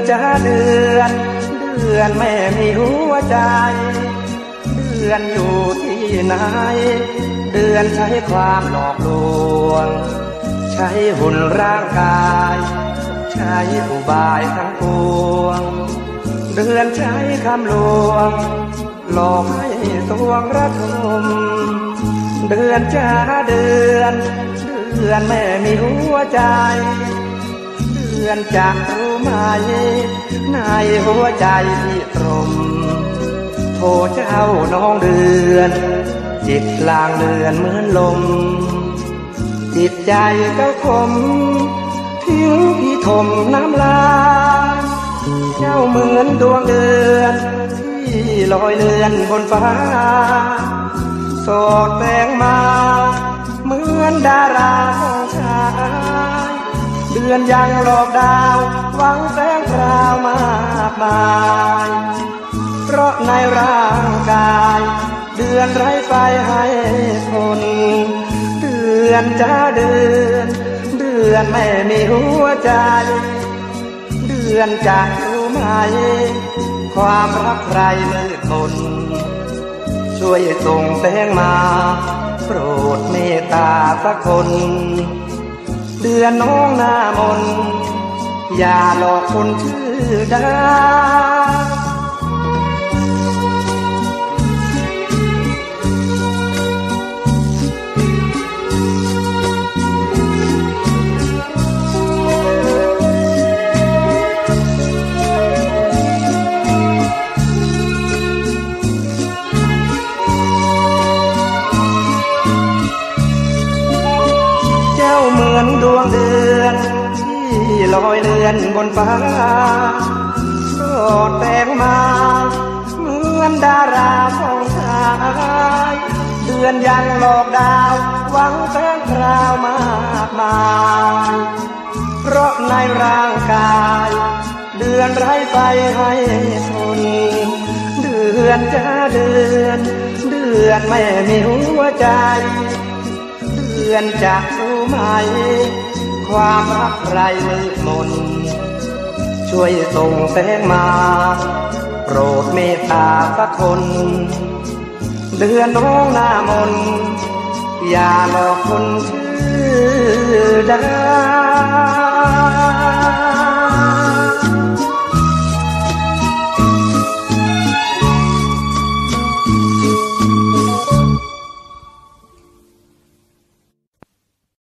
จ้าเดือนเดือนแม่มีหัวใจเดือนอยู่ที่ไหนเดือนใช้ความหลอกลวงใช้หุ่นร่างกายใช้อุบายทั้งปวงเดือนใช้คำลวงหลอกให้ตวงระทมเดือนจ้าเดือนแม่มีหัวใจเดือนจะรู้ไหมในหัวใจที่ตรมโทเจ้าน้องเดือนจิตลางเลือนเหมือนลมจิตใจเจ้าคมทิ้งพี่ถมน้ำลายเจ้าเหมือนดวงเดือนที่ลอยเลือนบนฟ้าสอดแสงมาเหมือนดาราของชายเดือนยังหลอกดาวหวังแสงพราวมากมายเพราะในร่างกายเดือนไร้ไฟให้คนเดือนจ้าเดือนแม่มีหัวใจเดือนจะรู้ไหมความรักใครมืดมนช่วยส่งแสงมาโปรดเมตตาสักคนเดือนน้องหน้ามนอย่าหลอกคนชื่อดาเหมือนดวงเดือนที่ลอยเลือนบนฟ้าสอดแสงมาเหมือนดาราของชายเดือนยังหลอกดาวหวังแสงพราวมากมายเพราะในร่างกายเดือนไร้ไฟให้ทนเดือนจ้าเดือนแม่มีหัวใจเดือนจะรู้ไหมความรักใครมืดมนช่วยส่งแสงมาโปรดเมตตาสักคนเดือนน้องหน้ามนอย่าหลอกคนชื่อดา